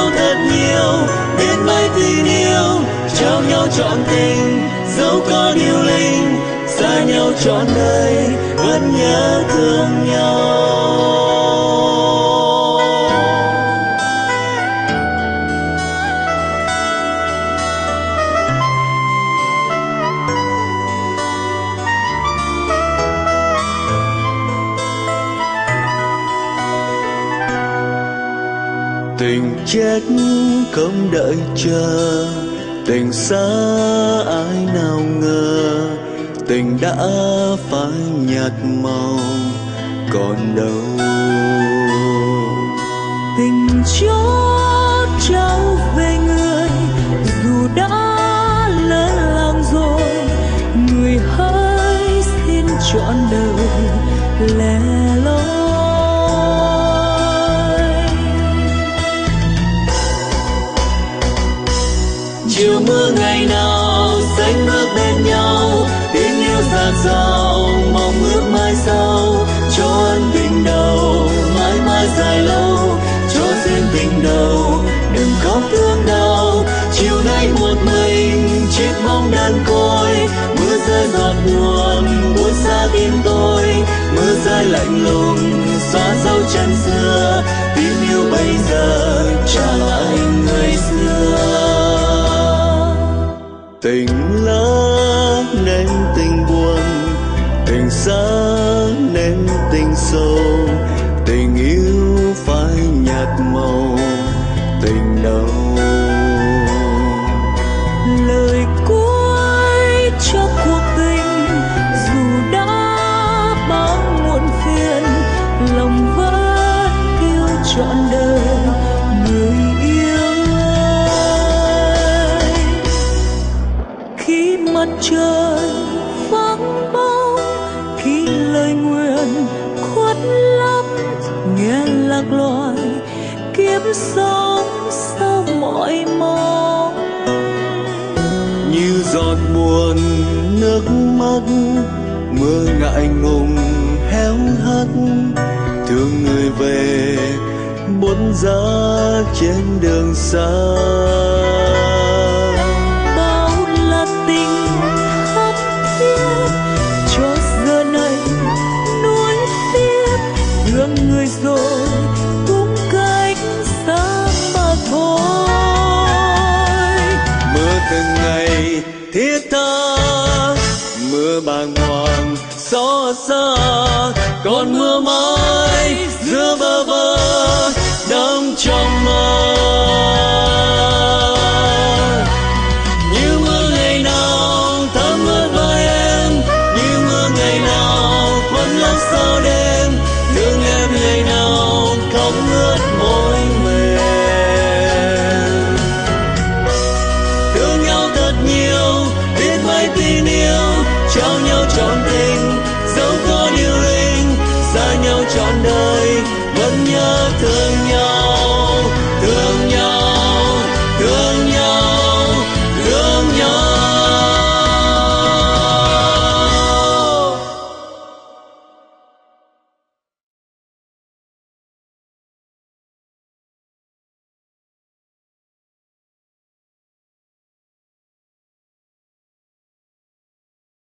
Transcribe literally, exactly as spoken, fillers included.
nhau thật nhiều, biết mấy tình yêu trao nhau trọn tình, dẫu có điều linh xa nhau trọn đời vẫn nhớ thương nhau. Tình chết không đợi chờ, tình xa ai nào ngờ, tình đã phai nhạt màu còn đâu. Tình chót trao về người dù đã lỡ làng rồi, người hãy xin trọn đời lẻ loi. Chiều mưa ngày nào xanh bước bên nhau, tình yêu dạt dào mong ước mai sau, cho ân tình đầu mãi mãi dài lâu, cho duyên tình đầu đừng khóc thương đau. Chiều nay một mình chiếc bóng đơn côi, mưa rơi giọt buồn buốt xa tim tôi, mưa rơi lạnh lùng xóa dấu chân xưa, tim yêu bây giờ trả lại người xưa. Tình lỡ nên tình buồn, tình xa nên tình sâu, tình yêu phai nhạt màu tình đâu. Lời cuối cho cuộc tình dù đã bao muộn phiền, lòng vẫn yêu trọn đời người yêu ơi. Khi mặt trời vắng bóng, khi lời nguyện khuất lấp, nghe lạc loài kiếp sống sau mọi mong. Như giọt buồn nước mắt, mưa ngại ngùng héo hắt, thương người về buốt giá trên đường xa. Bao là tình khắp thiết, cho giờ này nuối tiếc, thương người rồi cũng cách xa mà thôi. Mưa từng ngày thiết tha, mưa bàng hoàng xót xa, còn mưa mãi